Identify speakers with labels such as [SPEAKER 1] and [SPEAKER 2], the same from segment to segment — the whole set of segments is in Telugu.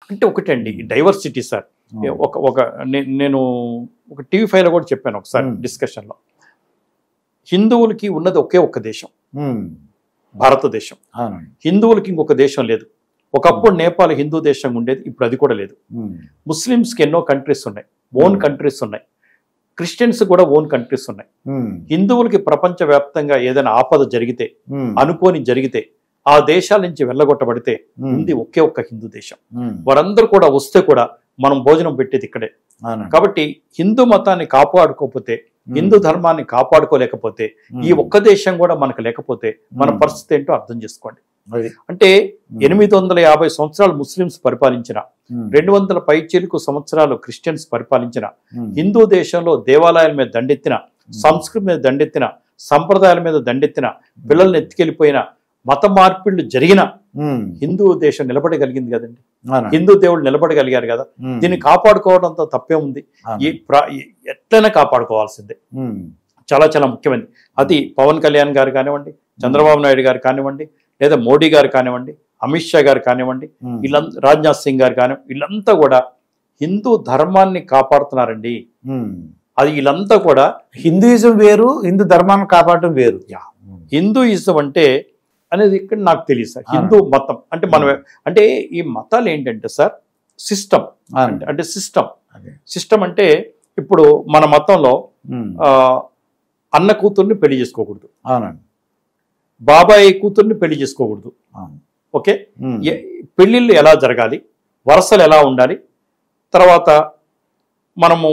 [SPEAKER 1] అంటే ఒకటండి డైవర్సిటీ సార్. నేను ఒక టీవీ5లో కూడా చెప్పాను ఒకసారి డిస్కషన్లో, హిందువులకి ఉన్నది ఒకే ఒక్క దేశం, భారతదేశం. హిందువులకి ఇంకొక దేశం లేదు. ఒకప్పుడు నేపాల్ హిందూ దేశంగా ఉండేది, ఇప్పుడు అది కూడా లేదు. ముస్లిమ్స్కి ఎన్నో కంట్రీస్ ఉన్నాయి, ఓన్ కంట్రీస్ ఉన్నాయి. క్రిస్టియన్స్ కూడా ఓన్ కంట్రీస్ ఉన్నాయి. హిందువులకి ప్రపంచవ్యాప్తంగా ఏదైనా ఆపద జరిగితే, అనుకోని జరిగితే, ఆ దేశాల నుంచి వెళ్ళగొట్టబడితే ఉంది ఒకే ఒక్క హిందూ దేశం. వారందరూ కూడా వస్తే కూడా మనం భోజనం పెట్టేది ఇక్కడే. కాబట్టి హిందూ మతాన్ని కాపాడుకోకపోతే, హిందూ ధర్మాన్ని కాపాడుకోలేకపోతే, ఈ ఒక్క దేశం కూడా మనకు లేకపోతే మన పరిస్థితి ఏంటో అర్థం చేసుకోండి. అంటే 850 సంవత్సరాలు ముస్లిమ్స్ పరిపాలించిన, 200 పైచిలుకు సంవత్సరాలు క్రిస్టియన్స్ పరిపాలించిన, హిందూ దేశంలో దేవాలయాల మీద దండెత్తిన, సంస్కృతి మీద దండెత్తిన, సంప్రదాయాల మీద దండెత్తిన, పిల్లల్ని ఎత్తుకెళ్ళిపోయిన, మత మార్పిళ్లు జరిగిన హిందూ దేశం నిలబడగలిగింది కదండి. హిందూ దేవుళ్ళు నిలబడగలిగారు కదా. దీన్ని కాపాడుకోవడంతో తప్పే ఉంది. ఎట్లయినా కాపాడుకోవాల్సిందే. చాలా చాలా ముఖ్యమైనది. అది పవన్ కళ్యాణ్ గారు కానివ్వండి, చంద్రబాబు నాయుడు గారు కానివ్వండి, లేదా మోడీ గారు కానివ్వండి, అమిత్ షా గారు కానివ్వండి, వీళ్ళంతా, రాజ్నాథ్ సింగ్ గారు కానివ్వండి, వీళ్ళంతా కూడా హిందూ ధర్మాన్ని కాపాడుతున్నారండి. అది వీళ్ళంతా కూడా
[SPEAKER 2] హిందూయిజం వేరు, హిందూ ధర్మాన్ని కాపాడటం వేరు.
[SPEAKER 1] హిందూయిజం అంటే అనేది ఇక్కడ నాకు తెలియదు సార్. హిందూ మతం అంటే మనం అంటే ఈ మతాలు ఏంటంటే సార్ సిస్టమ్, అంటే సిస్టమ్ అంటే ఇప్పుడు మన మతంలో అన్న కూతుర్ని పెళ్లి చేసుకోకూడదు, బాబాయ్ కూతుర్ని పెళ్లి చేసుకోకూడదు. ఓకే, పెళ్లిళ్ళు ఎలా జరగాలి, వరసలు ఎలా ఉండాలి, తర్వాత మనము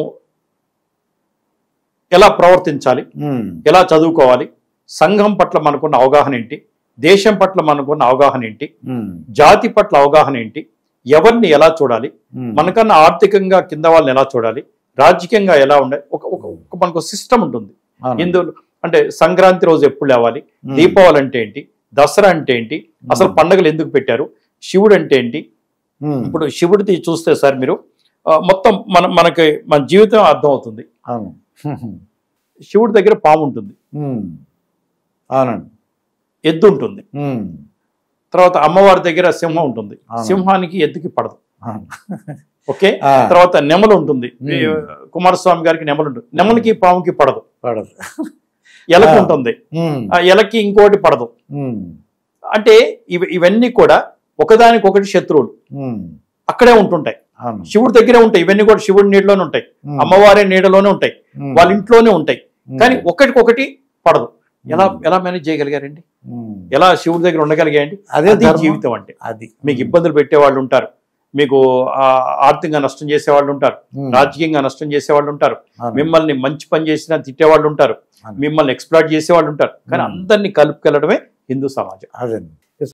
[SPEAKER 1] ఎలా ప్రవర్తించాలి, ఎలా చదువుకోవాలి, సంఘం పట్ల మనకున్న అవగాహన ఏంటి, దేశం పట్ల మనకున్న అవగాహన ఏంటి, జాతి పట్ల అవగాహన ఏంటి, ఎవరిని ఎలా చూడాలి, మనకన్నా ఆర్థికంగా కింద వాళ్ళని ఎలా చూడాలి, రాజకీయంగా ఎలా ఉండాలి, మనకు సిస్టమ్ ఉంటుంది. హిందువులు అంటే సంక్రాంతి రోజు ఎప్పుడు లేవాలి, దీపావళి అంటే ఏంటి, దసరా అంటే ఏంటి, అసలు పండుగలు ఎందుకు పెట్టారు, శివుడు అంటే ఏంటి. ఇప్పుడు శివుడిది చూస్తే సార్ మీరు మొత్తం మనకి మన జీవితం అర్థం అవుతుంది. శివుడి దగ్గర పాము ఉంటుంది,
[SPEAKER 2] అవునండి,
[SPEAKER 1] ఎద్దు ఉంటుంది, తర్వాత అమ్మవారి దగ్గర సింహం ఉంటుంది, సింహానికి ఎద్దుకి పడదు. ఓకే, తర్వాత నెమలు ఉంటుంది, కుమారస్వామి గారికి నెమలు ఉంటుంది, నెమలికి పాముకి పడదు. ఎలక ఉంటుంది, ఆ ఎలకి ఇంకోటి పడదు. అంటే ఇవన్నీ కూడా ఒకదానికొకటి శత్రువులు, అక్కడే ఉంటుంటాయి. శివుడి దగ్గరే ఉంటాయి ఇవన్నీ కూడా, శివుడి నీడలోనే ఉంటాయి, అమ్మవారి నీడలోనే ఉంటాయి, వాళ్ళ ఇంట్లోనే ఉంటాయి. కానీ ఒకటికొకటి పడదు. ఎలా మేనేజ్ చేయగలిగారండి? ఎలా శివుడి దగ్గర ఉండగలిగాయండి? అదే జీవితం అంటే. అది మీకు ఇబ్బందులు పెట్టేవాళ్ళు ఉంటారు, మీకు ఆర్థికంగా నష్టం చేసేవాళ్ళు ఉంటారు, రాజకీయంగా నష్టం చేసేవాళ్ళు ఉంటారు, మిమ్మల్ని మంచి పని చేసినా తిట్టేవాళ్ళు ఉంటారు, మిమ్మల్ని ఎక్స్ప్లాయిట్ చేసేవాళ్ళు ఉంటారు. కానీ అందరినీ కలుపుకెళ్ళడమే హిందూ సమాజం.